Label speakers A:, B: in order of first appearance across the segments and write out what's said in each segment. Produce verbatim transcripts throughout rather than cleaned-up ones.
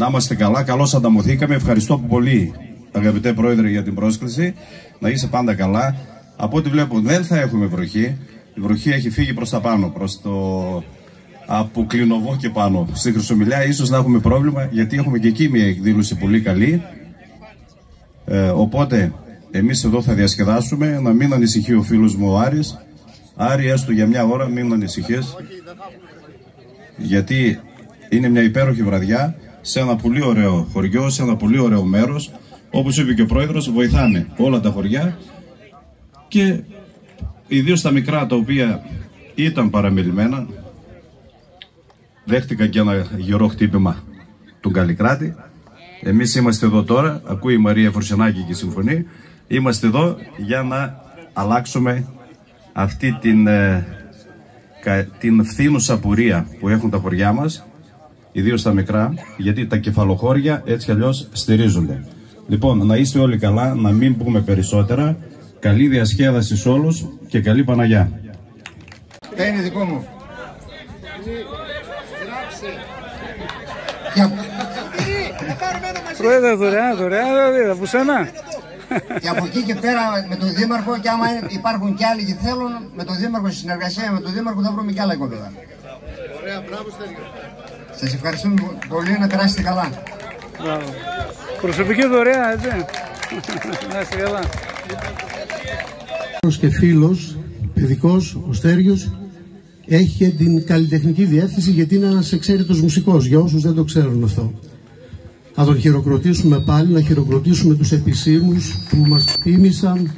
A: Να είμαστε καλά, καλώς ανταμωθήκαμε. Ευχαριστώ πολύ, αγαπητέ Πρόεδρε, για την πρόσκληση. Να είσαι πάντα καλά. Από ό,τι βλέπω δεν θα έχουμε βροχή. Η βροχή έχει φύγει προς τα πάνω, προς το από Κλινοβό και πάνω. Στη Χρυσομιλιά ίσως να έχουμε πρόβλημα, γιατί έχουμε και εκεί μια εκδήλωση πολύ καλή. Ε, οπότε εμείς εδώ θα διασκεδάσουμε. Να μην ανησυχεί ο φίλος μου ο Άρης. Άρη, έστω για μια ώρα μην ανησυχείς, γιατί είναι μια υπέροχη βραδιά σε ένα πολύ ωραίο χωριό, σε ένα πολύ ωραίο μέρος. Όπως είπε και ο Πρόεδρος, βοηθάνε όλα τα χωριά και ιδίως τα μικρά, τα οποία ήταν παραμελημένα, δέχτηκαν και ένα γερό χτύπημα του Καλλικράτη. Εμείς είμαστε εδώ τώρα, ακούει η Μαρία Φορσενάκη και συμφωνεί, είμαστε εδώ για να αλλάξουμε αυτή την, ε, την φθήνουσα πορεία που έχουν τα χωριά μας, ιδίως τα μικρά, γιατί τα κεφαλοχώρια έτσι κι αλλιώς στηρίζονται. Λοιπόν, να είστε όλοι καλά, να μην πούμε περισσότερα. Καλή διασκέδαση σε όλους και καλή Παναγιά.
B: Τα είναι δικό μου.
C: Πρόεδρε, δωρεάν, δωρεάν, δηλαδή, από σένα.
B: Και από εκεί και πέρα με τον Δήμαρχο, και άμα υπάρχουν κι άλλοι και θέλουν, με τον Δήμαρχο, στη συνεργασία με τον Δήμαρχο, θα βρούμε κι άλλα οικόπεδα. Ωραία, μπράβο, Στέργιο. Σας ευχαριστούμε πολύ, να περάσετε καλά.
C: Μπράβο. Προσωπική δωρεά, έτσι. Να είστε καλά.
D: Και φίλος, παιδικός, ο Στέργιος, έχει και την καλλιτεχνική διεύθυνση, γιατί είναι ένας εξαίρετος μουσικός, για όσους δεν το ξέρουν αυτό. Θα τον χειροκροτήσουμε πάλι, να χειροκροτήσουμε τους επισήμους που μας τίμησαν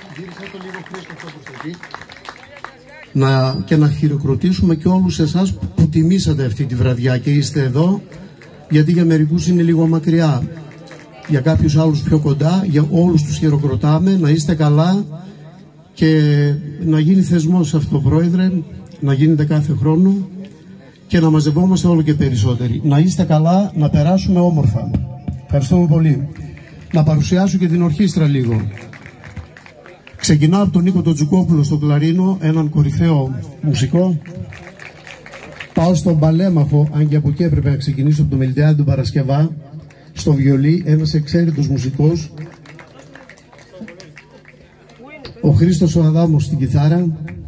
D: να, και να χειροκροτήσουμε και όλους εσάς που τιμήσατε αυτή τη βραδιά και είστε εδώ, γιατί για μερικούς είναι λίγο μακριά, για κάποιους άλλους πιο κοντά. Για όλους τους χειροκροτάμε, να είστε καλά και να γίνει θεσμός αυτό, Πρόεδρε, να γίνεται κάθε χρόνο και να μαζευόμαστε όλο και περισσότεροι. Να είστε καλά, να περάσουμε όμορφα. Ευχαριστούμε πολύ. Να παρουσιάσω και την ορχήστρα λίγο. Ξεκινάω από τον Νίκο τον Τζουκόπουλο στο κλαρίνο, έναν κορυφαίο μουσικό. Πάω στον Παλέμαχο, αν και από εκεί έπρεπε να ξεκινήσω, από το Μελιτιάδη του Παρασκευά, στο βιολί, ένας εξαίρετος μουσικός. Ο Χρήστος ο Αδάμος στην κιθάρα.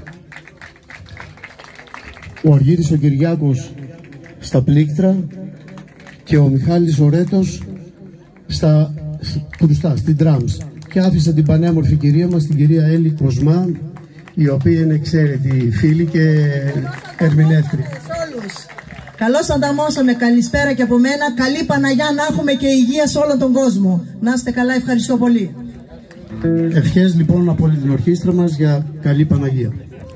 D: Ο Αργύρης ο Κυριάκος στα πλήκτρα και ο Μιχάλης ο Ρέτος στα κρουστά, στην drums. Και άφησα την πανέμορφη κυρία μας, την κυρία Έλλη Κοσμά, η οποία είναι εξαίρετη φίλη και ερμηνεύτρια.
E: Καλώς ανταμώσαμε, καλησπέρα και από μένα. Καλή Παναγιά να έχουμε και υγεία σε όλον τον κόσμο. Να είστε καλά, ευχαριστώ πολύ.
D: Ευχές λοιπόν από όλη την ορχήστρα μας για καλή Παναγία.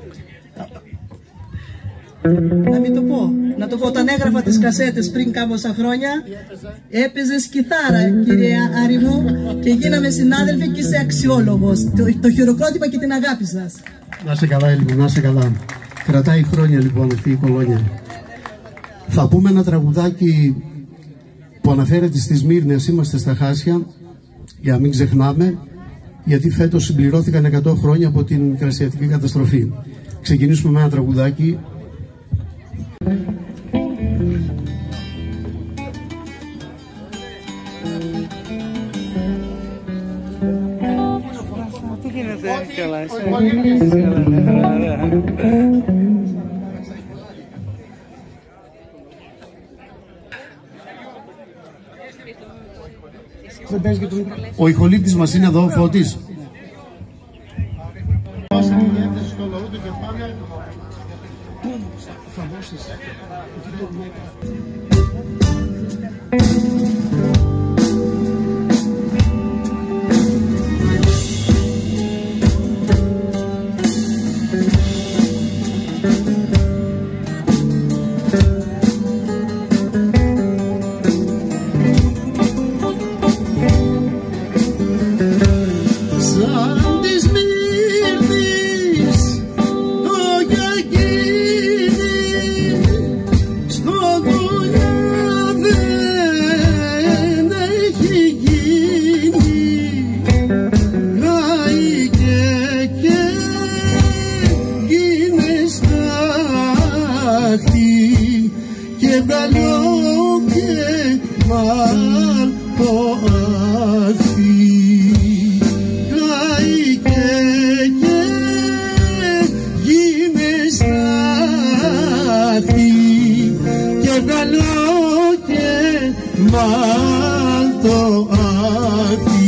E: Να μην το πω, να το πω, όταν έγραφα τις κασέτες πριν κάμποσα χρόνια, έπαιζες κιθάρα, κύριε Άρη μου, και γίναμε συνάδελφοι και είσαι αξιόλογος. Το, το χειροκρότημα και την αγάπη σας.
D: Να είσαι καλά, λοιπόν, να είσαι καλά. Κρατάει χρόνια λοιπόν αυτή η κολόνια. Θα πούμε ένα τραγουδάκι που αναφέρεται στη Σμύρνη, ας είμαστε στα Χάσια, για να μην ξεχνάμε, γιατί φέτος συμπληρώθηκαν εκατό χρόνια από την κρασιατική καταστροφή. Ξεκινήσουμε με ένα τραγουδάκι.
C: Τι γίνεται, καλά, είσαι.
D: Ο ηχολήπτης μας είναι εδώ, ο Φώτης.
F: Και
D: μαν το άθι καήκε και γίνε στάθη και καλό και μαν το άθι.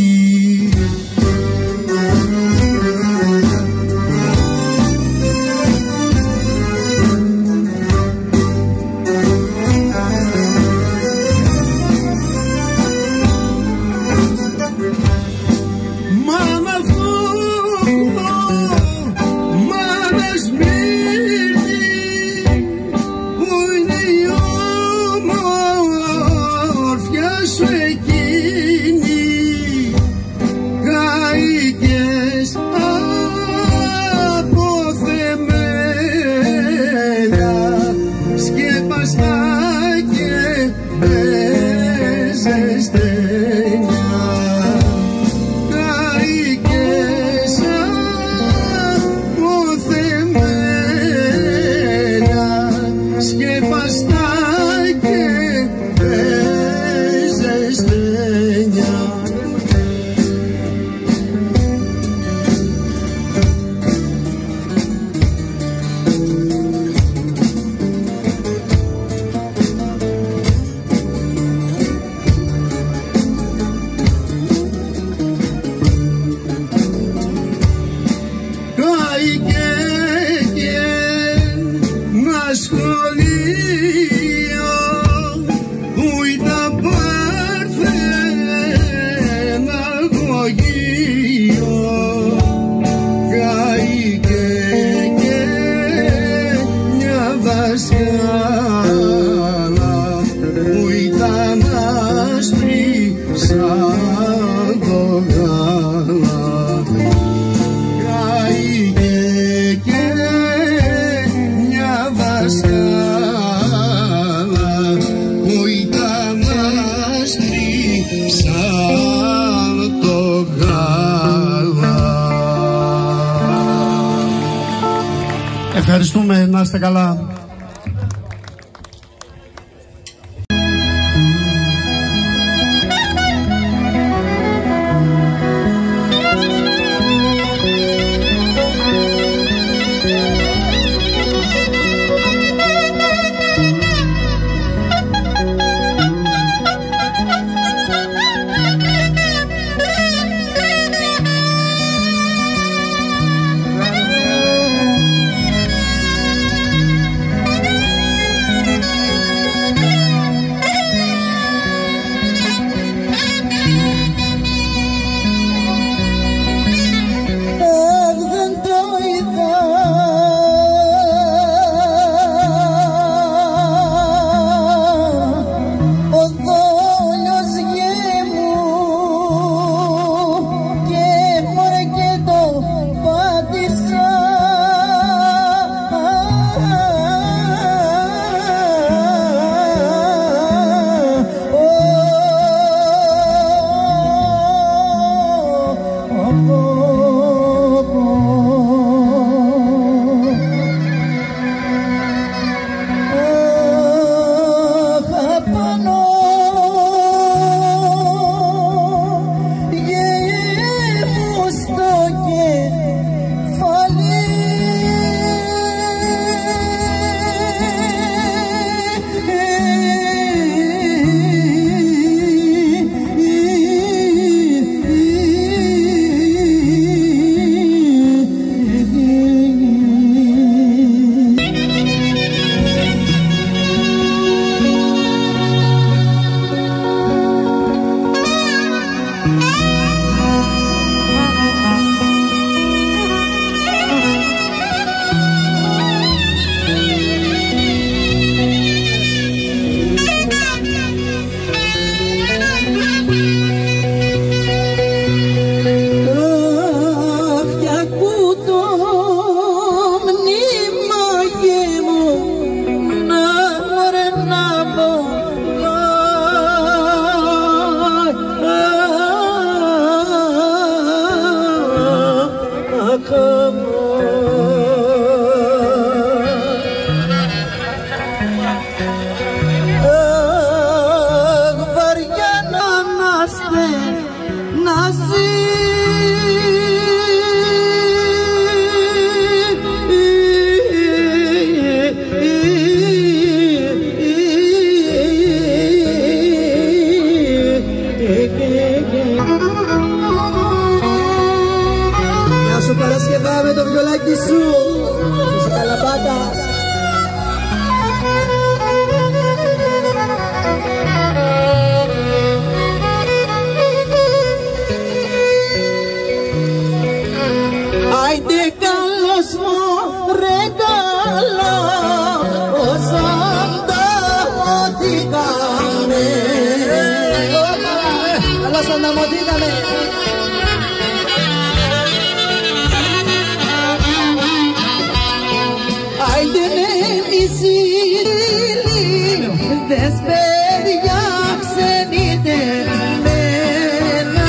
D: Ευχαριστούμε, να είστε καλά.
F: πάμε. Καλώς ανταμωθήκαμε. Άιντε με μισήρι, δες παιδιά ξενείτε μένα.